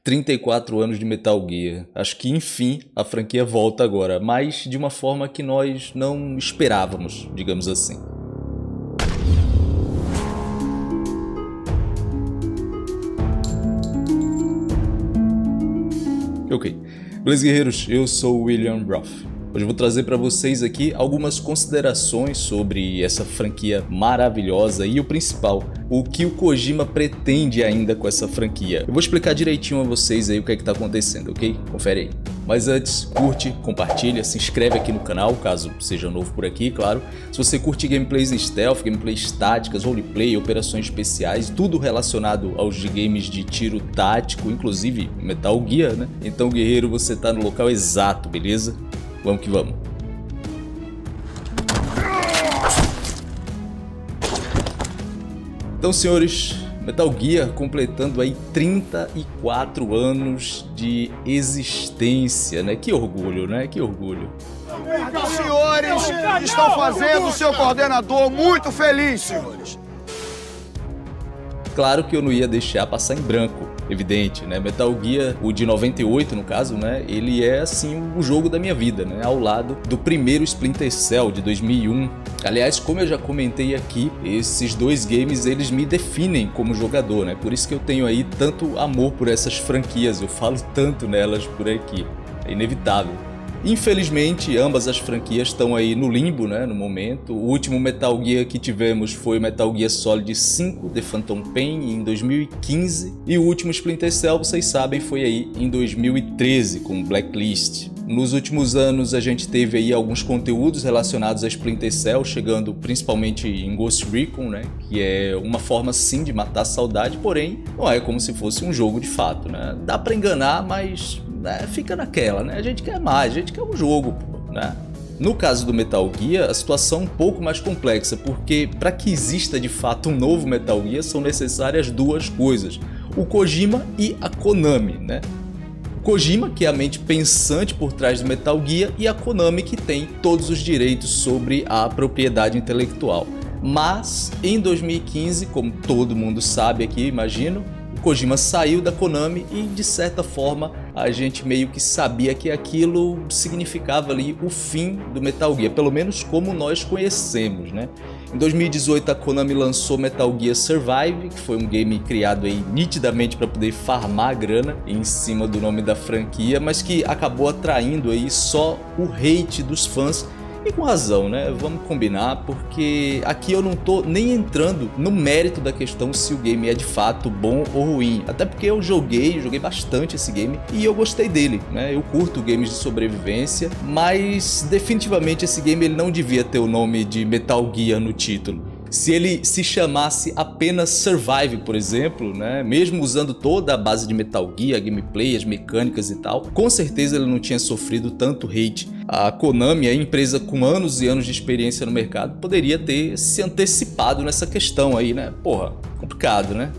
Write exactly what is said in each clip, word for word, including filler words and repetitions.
trinta e quatro anos de Metal Gear. Acho que enfim a franquia volta agora, mas de uma forma que nós não esperávamos, digamos assim. Ok, beleza, guerreiros? Eu sou o William Roth. Hoje eu vou trazer para vocês aqui algumas considerações sobre essa franquia maravilhosa e o principal, o que o Kojima pretende ainda com essa franquia. Eu vou explicar direitinho a vocês aí o que é que tá acontecendo, ok? Confere aí. Mas antes, curte, compartilha, se inscreve aqui no canal, caso seja novo por aqui, claro. Se você curte gameplays stealth, gameplays táticas, roleplay, operações especiais, tudo relacionado aos de games de tiro tático, inclusive Metal Gear, né? Então, guerreiro, você tá no local exato, beleza? Vamos que vamos. Então, senhores, Metal Gear completando aí trinta e quatro anos de existência, né? Que orgulho, né? Que orgulho. Os senhores estão fazendo o seu coordenador muito feliz, senhores. Claro que eu não ia deixar passar em branco, evidente, né? Metal Gear, o de noventa e oito no caso, né? Ele é assim o jogo da minha vida, né? Ao lado do primeiro Splinter Cell de dois mil e um. Aliás, como eu já comentei aqui, esses dois games eles me definem como jogador, né? Por isso que eu tenho aí tanto amor por essas franquias, eu falo tanto nelas por aqui, é inevitável. Infelizmente, ambas as franquias estão aí no limbo, né, no momento. O último Metal Gear que tivemos foi o Metal Gear Solid cinco, The Phantom Pain, em dois mil e quinze. E o último Splinter Cell, vocês sabem, foi aí em dois mil e treze, com Blacklist. Nos últimos anos a gente teve aí alguns conteúdos relacionados a Splinter Cell, chegando principalmente em Ghost Recon, né, que é uma forma sim de matar a saudade, porém não é como se fosse um jogo de fato, né. Dá pra enganar, mas... É, fica naquela, né? A gente quer mais, a gente quer um jogo, pô, né? No caso do Metal Gear, a situação é um pouco mais complexa, porque para que exista de fato um novo Metal Gear são necessárias duas coisas: o Kojima e a Konami, né? O Kojima, que é a mente pensante por trás do Metal Gear, e a Konami, que tem todos os direitos sobre a propriedade intelectual. Mas em dois mil e quinze, como todo mundo sabe aqui, imagino, o Kojima saiu da Konami e, de certa forma, a gente meio que sabia que aquilo significava ali o fim do Metal Gear, pelo menos como nós conhecemos, né? Em dois mil e dezoito a Konami lançou Metal Gear Survive, que foi um game criado aí nitidamente para poder farmar grana em cima do nome da franquia, mas que acabou atraindo aí só o hate dos fãs. E com razão, né? Vamos combinar, porque aqui eu não tô nem entrando no mérito da questão se o game é de fato bom ou ruim. Até porque eu joguei, joguei bastante esse game e eu gostei dele, né? Eu curto games de sobrevivência, mas definitivamente esse game ele não devia ter o nome de Metal Gear no título. Se ele se chamasse apenas Survive, por exemplo, né, mesmo usando toda a base de Metal Gear, a gameplay, as mecânicas e tal, com certeza ele não tinha sofrido tanto hate. A Konami, a empresa com anos e anos de experiência no mercado, poderia ter se antecipado nessa questão aí, né? Porra, complicado, né?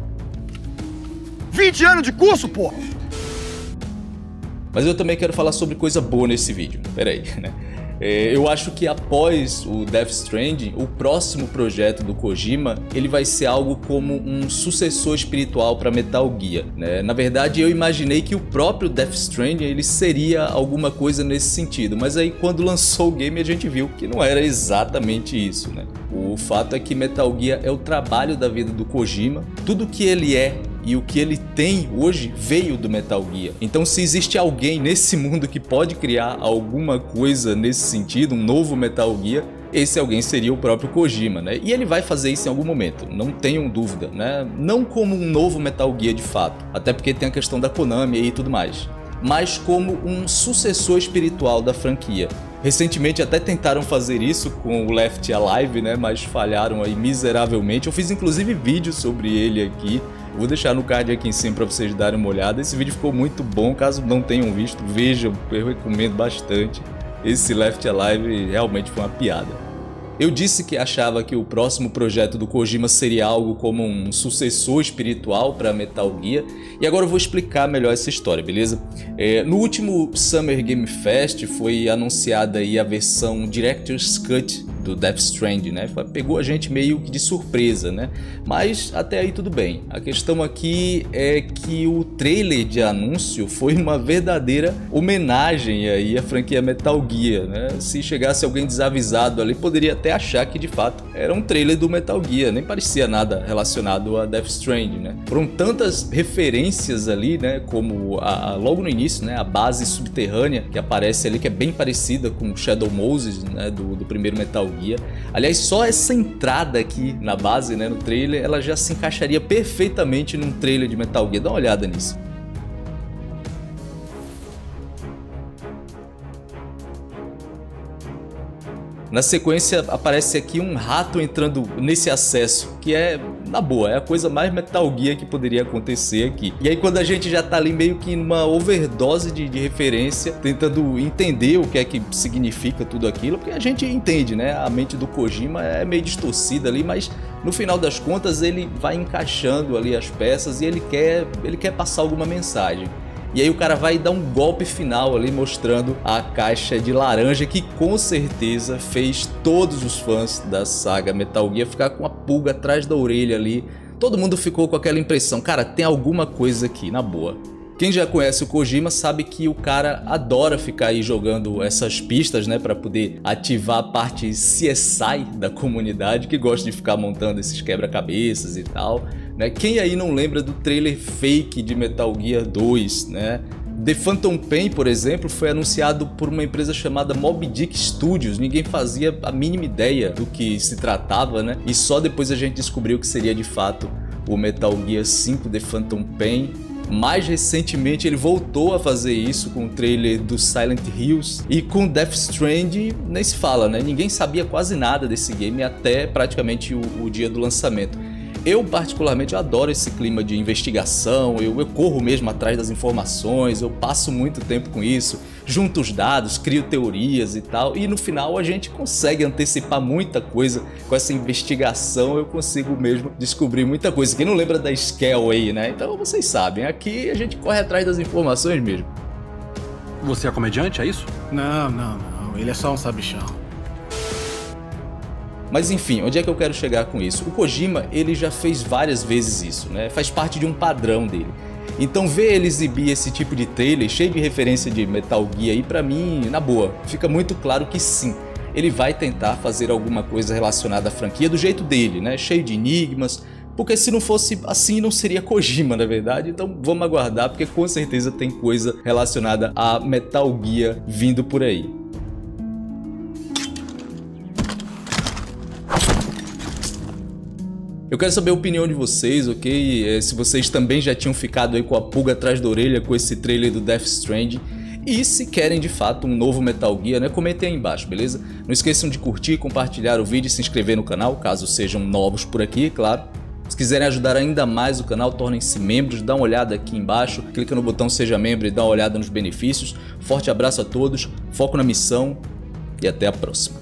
vinte anos de curso, porra! Mas eu também quero falar sobre coisa boa nesse vídeo, peraí, né? Eu acho que após o Death Stranding, o próximo projeto do Kojima ele vai ser algo como um sucessor espiritual para Metal Gear, né? Na verdade, eu imaginei que o próprio Death Stranding ele seria alguma coisa nesse sentido, mas aí quando lançou o game a gente viu que não era exatamente isso, né? O fato é que Metal Gear é o trabalho da vida do Kojima, tudo que ele é e o que ele tem hoje veio do Metal Gear. Então, se existe alguém nesse mundo que pode criar alguma coisa nesse sentido, um novo Metal Gear, esse alguém seria o próprio Kojima, né? E ele vai fazer isso em algum momento, não tenham dúvida, né? Não como um novo Metal Gear de fato, até porque tem a questão da Konami e tudo mais, mas como um sucessor espiritual da franquia. Recentemente até tentaram fazer isso com o Left Alive, né? Mas falharam aí miseravelmente. Eu fiz inclusive vídeo sobre ele aqui. Vou deixar no card aqui em cima para vocês darem uma olhada. Esse vídeo ficou muito bom, caso não tenham visto, vejam, eu recomendo bastante. Esse Left Alive realmente foi uma piada. Eu disse que achava que o próximo projeto do Kojima seria algo como um sucessor espiritual para Metal Gear, e agora eu vou explicar melhor essa história, beleza? É, no último Summer Game Fest foi anunciada aí a versão Director's Cut do Death Stranding, né? Pegou a gente meio que de surpresa, né? Mas até aí tudo bem. A questão aqui é que o trailer de anúncio foi uma verdadeira homenagem aí à franquia Metal Gear, né? Se chegasse alguém desavisado ali, poderia até achar que de fato era um trailer do Metal Gear, nem parecia nada relacionado a Death Stranding, né? Foram tantas referências ali, né? Como a, logo no início, né? A base subterrânea que aparece ali, que é bem parecida com Shadow Moses, né? Do, do primeiro Metal Gear. Aliás, só essa entrada aqui na base, né? No trailer, ela já se encaixaria perfeitamente num trailer de Metal Gear. Dá uma olhada nisso. Na sequência aparece aqui um rato entrando nesse acesso, que é, na boa, é a coisa mais Metal Gear que poderia acontecer aqui. E aí quando a gente já tá ali meio que numa overdose de, de referência, tentando entender o que é que significa tudo aquilo, porque a gente entende, né? A mente do Kojima é meio distorcida ali, mas no final das contas ele vai encaixando ali as peças e ele quer, ele quer passar alguma mensagem. E aí o cara vai dar um golpe final ali mostrando a caixa de laranja que com certeza fez todos os fãs da saga Metal Gear ficar com a pulga atrás da orelha ali. Todo mundo ficou com aquela impressão, cara, tem alguma coisa aqui, na boa. Quem já conhece o Kojima sabe que o cara adora ficar aí jogando essas pistas, né, para poder ativar a parte C S I da comunidade, que gosta de ficar montando esses quebra-cabeças e tal, né? Quem aí não lembra do trailer fake de Metal Gear dois, né? The Phantom Pain, por exemplo, foi anunciado por uma empresa chamada Moby Dick Studios. Ninguém fazia a mínima ideia do que se tratava, né? E só depois a gente descobriu que seria de fato o Metal Gear cinco The Phantom Pain. Mais recentemente ele voltou a fazer isso com o trailer do Silent Hills, e com Death Stranding nem se fala, né? Ninguém sabia quase nada desse game até praticamente o, o dia do lançamento. Eu particularmente adoro esse clima de investigação, eu, eu corro mesmo atrás das informações, eu passo muito tempo com isso, junto os dados, crio teorias e tal, e no final a gente consegue antecipar muita coisa com essa investigação, eu consigo mesmo descobrir muita coisa. Quem não lembra da Scaleway, né? Então vocês sabem, aqui a gente corre atrás das informações mesmo. Você é comediante, é isso? Não, não, não, ele é só um sabichão. Mas enfim, onde é que eu quero chegar com isso? O Kojima, ele já fez várias vezes isso, né? Faz parte de um padrão dele. Então ver ele exibir esse tipo de trailer cheio de referência de Metal Gear aí, pra mim, na boa, fica muito claro que sim, ele vai tentar fazer alguma coisa relacionada à franquia do jeito dele, né? Cheio de enigmas, porque se não fosse assim não seria Kojima, na verdade. Então vamos aguardar, porque com certeza tem coisa relacionada a Metal Gear vindo por aí. Eu quero saber a opinião de vocês, ok? Se vocês também já tinham ficado aí com a pulga atrás da orelha com esse trailer do Death Stranding. E se querem de fato um novo Metal Gear, né? Comentem aí embaixo, beleza? Não esqueçam de curtir, compartilhar o vídeo e se inscrever no canal, caso sejam novos por aqui, claro. Se quiserem ajudar ainda mais o canal, tornem-se membros, dá uma olhada aqui embaixo, clica no botão Seja Membro e dá uma olhada nos benefícios. Forte abraço a todos, foco na missão e até a próxima.